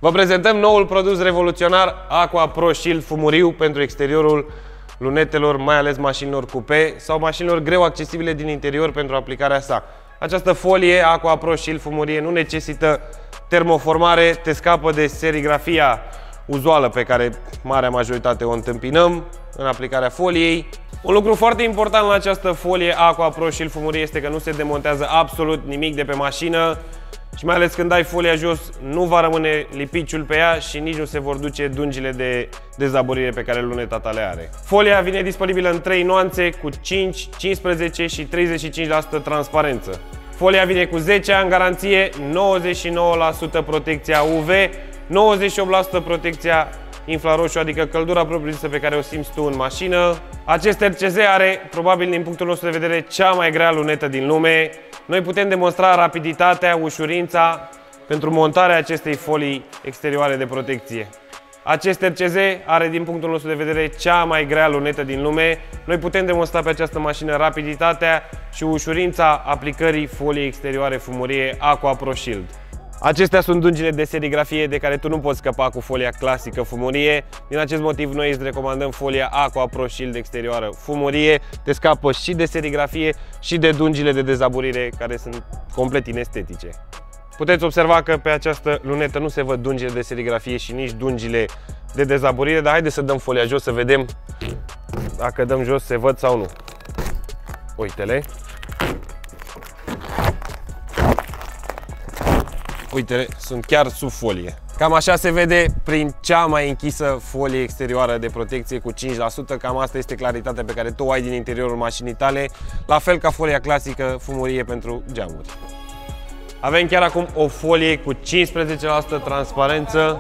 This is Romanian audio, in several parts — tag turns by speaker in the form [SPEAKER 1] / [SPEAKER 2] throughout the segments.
[SPEAKER 1] Vă prezentăm noul produs revoluționar Aqua Pro Shield fumuriu pentru exteriorul lunetelor, mai ales mașinilor cupe sau mașinilor greu accesibile din interior pentru aplicarea sa. Această folie Aqua Pro Shield fumurie nu necesită termoformare, te scapă de serigrafia uzuală pe care marea majoritate o întâmpinăm în aplicarea foliei. Un lucru foarte important la această folie Aqua Pro Shield fumurie este că nu se demontează absolut nimic de pe mașină și mai ales când dai folia jos nu va rămâne lipiciul pe ea și nici nu se vor duce dungile de dezaburire pe care luneta ta le are. Folia vine disponibilă în 3 nuanțe cu 5, 15 și 35% transparență. Folia vine cu 10 ani garanție, 99% protecția UV, 98% protecția infraroșu, adică căldura propriu-zisă pe care o simți tu în mașină. Acest RCZ are, probabil din punctul nostru de vedere, cea mai grea lunetă din lume. Noi putem demonstra rapiditatea, ușurința pentru montarea acestei folii exterioare de protecție. Acest RCZ are, din punctul nostru de vedere, cea mai grea lunetă din lume. Noi putem demonstra pe această mașină rapiditatea și ușurința aplicării foliei exterioare fumurie Aqua Pro Shield. Acestea sunt dungile de serigrafie de care tu nu poți scăpa cu folia clasică fumurie. Din acest motiv noi îți recomandăm folia Aqua Pro Shield exterioară fumurie. Te scapă și de serigrafie și de dungile de dezaburire care sunt complet inestetice. Puteți observa că pe această lunetă nu se văd dungile de serigrafie și nici dungile de dezaburire, dar haideți să dăm folia jos să vedem dacă dăm jos se văd sau nu. Uite-le. Uite, sunt chiar sub folie. Cam așa se vede prin cea mai închisă folie exterioară de protecție cu 5%. Cam asta este claritatea pe care tu o ai din interiorul mașinii tale, la fel ca folia clasică fumurie pentru geamuri. Avem chiar acum o folie cu 15% transparență.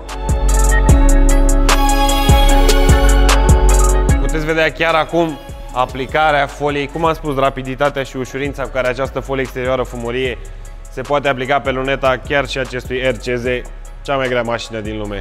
[SPEAKER 1] Puteți vedea chiar acum aplicarea foliei, cum am spus, rapiditatea și ușurința cu care această folie exterioară fumurie se poate aplica pe luneta chiar și acestui RCZ, cea mai grea mașină din lume.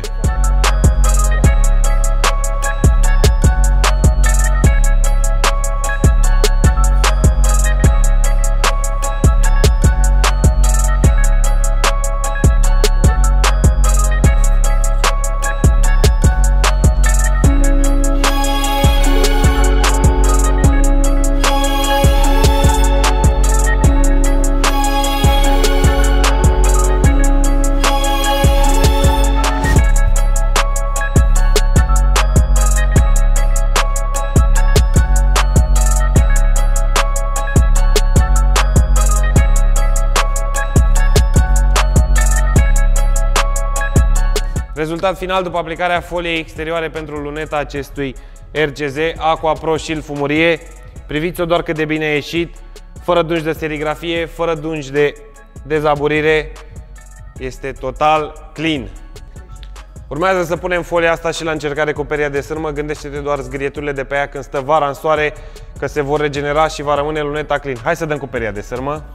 [SPEAKER 1] Rezultat final după aplicarea foliei exterioare pentru luneta acestui RCZ Aqua Pro Shield fumurie. Priviți-o doar cât de bine a ieșit, fără dungi de serigrafie, fără dungi de dezaburire. Este total clean. Urmează să punem folia asta și la încercare cu peria de sârmă. Gândește-te doar zgrieturile de pe ea când stă vara în soare, că se vor regenera și va rămâne luneta clean. Hai să dăm cu peria de sârmă.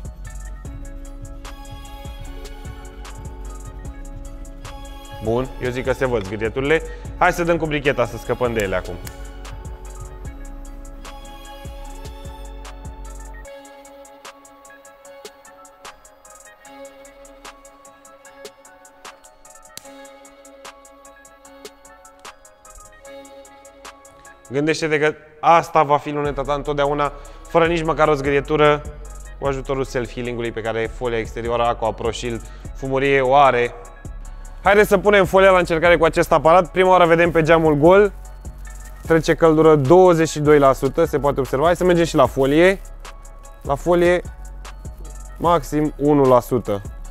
[SPEAKER 1] Bun, eu zic că se văd zgrieturile. Hai să dăm cu bricheta să scăpăm de ele acum. Gândește-te că asta va fi luneta ta întotdeauna, fără nici măcar o zgrietură, cu ajutorul self-healing-ului pe care folia exterioară Aqua Pro Shield fumurie o are. Haideți să punem folia la încercare cu acest aparat. Prima oară vedem pe geamul gol. Trece căldură 22%, se poate observa. Hai să mergem și la folie. La folie maxim 1%.